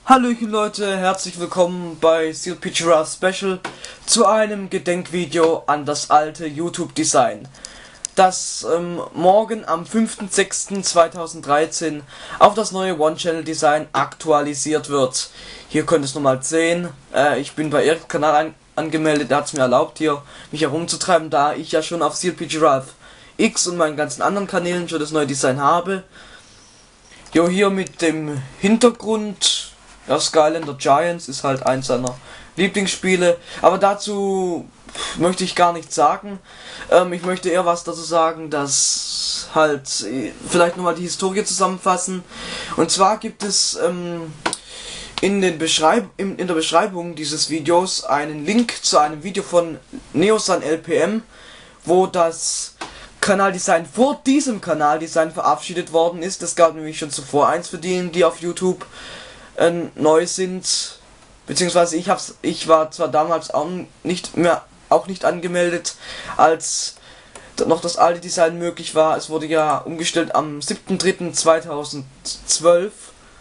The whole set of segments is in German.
Hallöchen Leute, herzlich willkommen bei CLP Giraffe Special zu einem Gedenkvideo an das alte YouTube-Design, das morgen am 5.6.2013 auf das neue One-Channel-Design aktualisiert wird. Hier könnt ihr es nochmal sehen. Ich bin bei Eriks Kanal angemeldet, der hat es mir erlaubt, hier mich herumzutreiben, da ich ja schon auf CLP Giraffe X und meinen ganzen anderen Kanälen schon das neue Design habe. Jo, hier mit dem Hintergrund. Ja, Skylander Giants ist halt eins seiner Lieblingsspiele, aber dazu möchte ich gar nichts sagen. Ich möchte eher was dazu sagen, dass halt vielleicht nochmal die Historie zusammenfassen. Und zwar gibt es in der Beschreibung dieses Videos einen Link zu einem Video von Neosan LPM, wo das Kanaldesign vor diesem Kanaldesign verabschiedet worden ist. Es gab nämlich schon zuvor eins für die auf YouTube neu sind, beziehungsweise ich war zwar damals auch nicht angemeldet, als noch das alte Design möglich war. Es wurde ja umgestellt am 7.3.2012,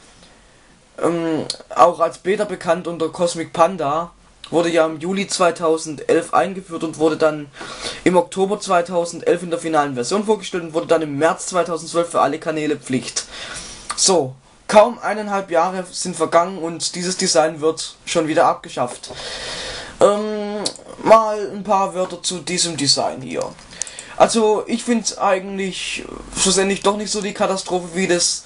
auch als Beta bekannt unter Cosmic Panda, wurde ja im Juli 2011 eingeführt und wurde dann im Oktober 2011 in der finalen Version vorgestellt und wurde dann im März 2012 für alle Kanäle Pflicht. So. Kaum 1,5 Jahre sind vergangen und dieses Design wird schon wieder abgeschafft. Mal ein paar Wörter zu diesem Design hier. Also ich finde es eigentlich schlussendlich doch nicht so die Katastrophe wie das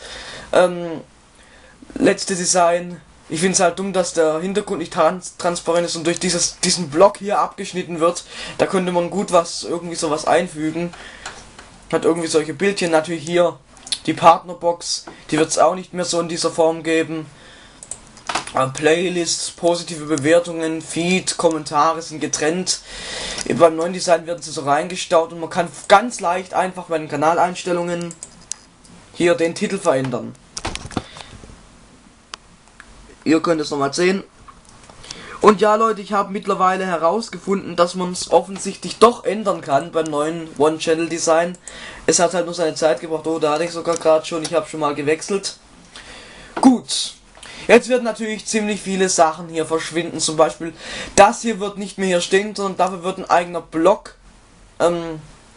letzte Design. Ich finde es halt dumm, dass der Hintergrund nicht transparent ist und durch diesen Block hier abgeschnitten wird. Da könnte man gut irgendwie sowas einfügen. Hat irgendwie solche Bildchen, natürlich hier. Die Partnerbox, die wird es auch nicht mehr so in dieser Form geben. Playlists, positive Bewertungen, Feed, Kommentare sind getrennt. Beim neuen Design werden sie so reingestaut und man kann ganz leicht einfach bei den Kanaleinstellungen hier den Titel verändern. Ihr könnt es nochmal sehen. Und ja Leute, ich habe mittlerweile herausgefunden, dass man es offensichtlich doch ändern kann beim neuen One-Channel-Design. Es hat halt nur seine Zeit gebraucht. Oh, da hatte ich sogar gerade schon, ich habe schon mal gewechselt. Gut, jetzt werden natürlich ziemlich viele Sachen hier verschwinden. Zum Beispiel, das hier wird nicht mehr hier stehen, sondern dafür wird ein eigener Block, ein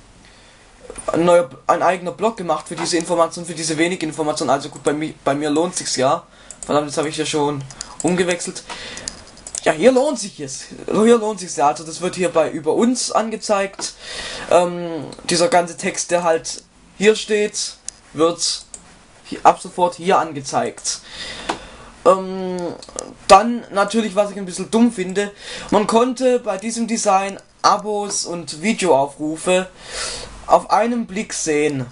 eigener Block gemacht für diese Information, für diese wenigen Informationen. Also gut, bei mir lohnt sich's ja. Verdammt, jetzt habe ich ja schon umgewechselt. Ja, hier lohnt sich es. Hier lohnt sich ja. Also das wird hier bei über uns angezeigt. Dieser ganze Text, der halt hier steht, wird ab sofort hier angezeigt. Dann natürlich, was ich ein bisschen dumm finde, man konnte bei diesem Design Abos und Videoaufrufe auf einen Blick sehen.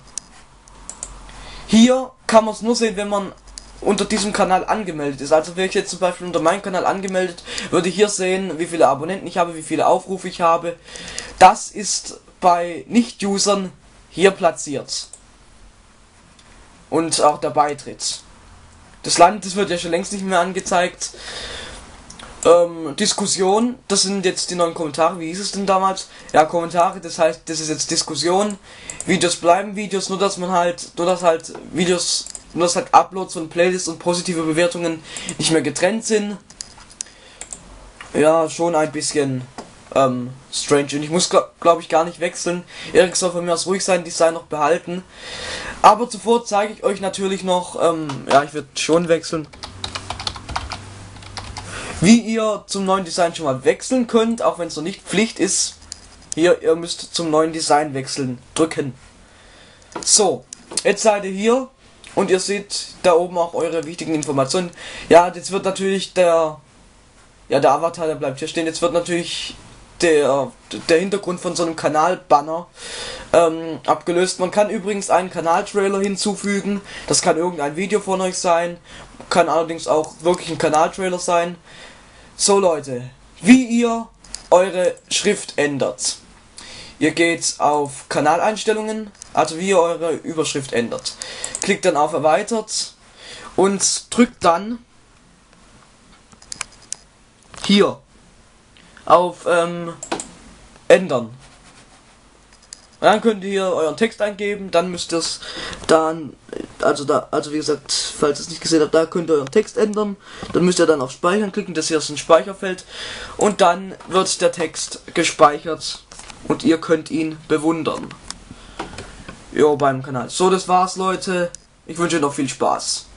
Hier kann man es nur sehen, wenn man unter diesem Kanal angemeldet ist. Also wäre ich jetzt zum Beispiel unter meinem Kanal angemeldet, würde hier sehen, wie viele Abonnenten ich habe, wie viele Aufrufe ich habe. Das ist bei Nicht-Usern hier platziert. Und auch der Beitritt. Das wird ja schon längst nicht mehr angezeigt. Diskussion, das sind jetzt die neuen Kommentare. Wie hieß es denn damals? Ja, Kommentare, das heißt, das ist jetzt Diskussion. Videos bleiben Videos, nur dass Uploads von Playlists und positive Bewertungen nicht mehr getrennt sind. Ja, schon ein bisschen strange. Und ich muss, glaube ich, gar nicht wechseln. Erik soll von mir aus ruhig sein Design noch behalten. Aber zuvor zeige ich euch natürlich noch, ja, ich würde schon wechseln, wie ihr zum neuen Design schon mal wechseln könnt, auch wenn es noch nicht Pflicht ist. Hier, ihr müsst zum neuen Design wechseln, drücken. So, jetzt seid ihr hier. Und ihr seht da oben auch eure wichtigen Informationen. Ja, jetzt wird natürlich der Avatar, der bleibt hier stehen. Jetzt wird natürlich der Hintergrund von so einem Kanalbanner abgelöst. Man kann übrigens einen Kanaltrailer hinzufügen. Das kann irgendein Video von euch sein. Kann allerdings auch wirklich ein Kanaltrailer sein. So Leute, wie ihr eure Schrift ändert. Ihr geht auf Kanaleinstellungen, also wie ihr eure Überschrift ändert. Klickt dann auf Erweitert und drückt dann hier auf Ändern. Und dann könnt ihr hier euren Text eingeben, dann müsst ihr es dann Also wie gesagt, falls ihr es nicht gesehen habt, da könnt ihr euren Text ändern. Dann müsst ihr dann auf Speichern klicken, das hier ist ein Speicherfeld. Und dann wird der Text gespeichert und ihr könnt ihn bewundern. Jo, beim Kanal. So, das war's, Leute. Ich wünsche euch noch viel Spaß.